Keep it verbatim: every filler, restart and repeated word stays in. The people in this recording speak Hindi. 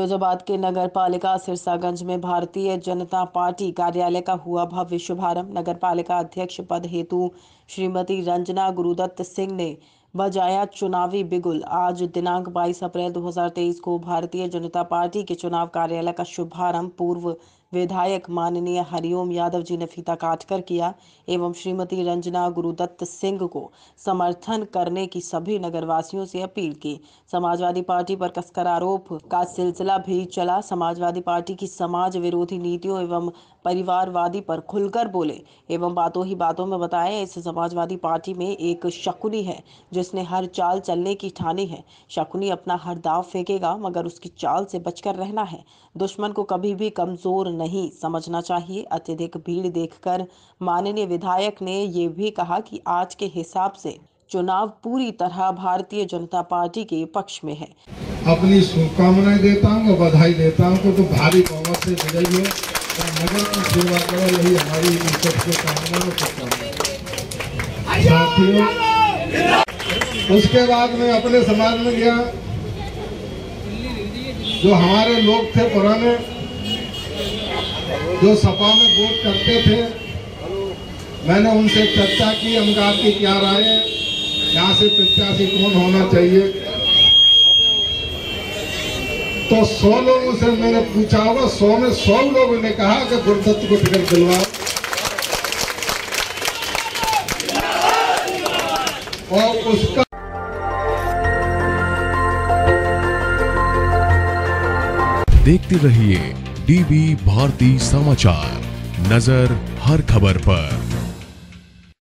फिरोजाबाद के नगर पालिका सिरसागंज में भारतीय जनता पार्टी कार्यालय का हुआ भव्य शुभारंभ। नगर पालिका अध्यक्ष पद हेतु श्रीमती रंजना गुरुदत्त सिंह ने बजाया चुनावी बिगुल। आज दिनांक बाईस अप्रैल दो हज़ार तेईस को भारतीय जनता पार्टी के चुनाव कार्यालय का शुभारंभ पूर्व विधायक माननीय हरिओम यादव जी ने फीता काटकर किया एवं श्रीमती रंजना गुरुदत्त सिंह को समर्थन करने की सभी नगरवासियों से अपील की। समाजवादी पार्टी पर कसकर आरोप का सिलसिला भी चला। समाजवादी पार्टी की समाज विरोधी नीतियों एवं परिवारवादी पर खुलकर बोले एवं बातों ही बातों में बताया, इस समाजवादी पार्टी में एक शकुनी है जिसने हर चाल चलने की ठानी है। शकुनी अपना हर दाव फेंकेगा मगर उसकी चाल से बचकर रहना है। दुश्मन को कभी भी कमजोर नहीं समझना चाहिए। अत्यधिक भीड़ देखकर माननीय विधायक ने ये भी कहा कि आज के हिसाब से चुनाव पूरी तरह भारतीय जनता पार्टी के पक्ष में है। अपनी शुभकामनाएं देता हूँ, बधाई देता हूँ तो, तो भारी बहुमत से विजयी हो और नगर की सेवा करो, यही हमारी सबसे कामना साथियों। उसके बाद में अपने समाज में गया, जो हमारे लोग थे पुराने, जो सपा में वोट करते थे, मैंने उनसे चर्चा की। हमका आपकी क्या राय है, यहाँ से प्रत्याशी कौन होना चाहिए? तो सौ लोगों से मैंने पूछा होगा, सौ में सौ लोगों ने कहा कि गुरुदत्त को टिकट दिलवाओ। और उसका देखते रहिए डीबी भारती समाचार, नजर हर खबर पर।